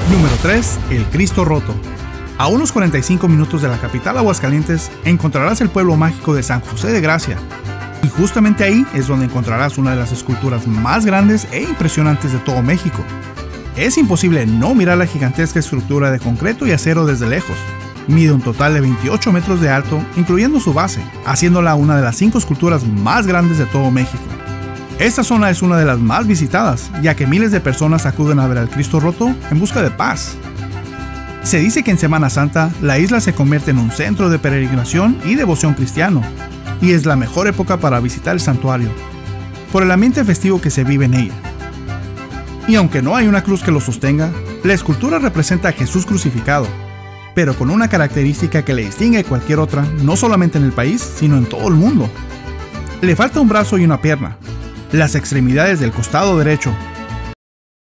Número 3. El Cristo Roto. A unos 45 minutos de la capital Aguascalientes encontrarás el pueblo mágico de San José de Gracia. Y justamente ahí es donde encontrarás una de las esculturas más grandes e impresionantes de todo México. Es imposible no mirar la gigantesca estructura de concreto y acero desde lejos. Mide un total de 28 metros de alto, incluyendo su base, haciéndola una de las 5 esculturas más grandes de todo México. Esta zona es una de las más visitadas, ya que miles de personas acuden a ver al Cristo Roto en busca de paz. Se dice que en Semana Santa, la isla se convierte en un centro de peregrinación y devoción cristiano, y es la mejor época para visitar el santuario, por el ambiente festivo que se vive en ella. Y aunque no hay una cruz que lo sostenga, la escultura representa a Jesús crucificado, pero con una característica que le distingue de cualquier otra, no solamente en el país, sino en todo el mundo. Le falta un brazo y una pierna. Las extremidades del costado derecho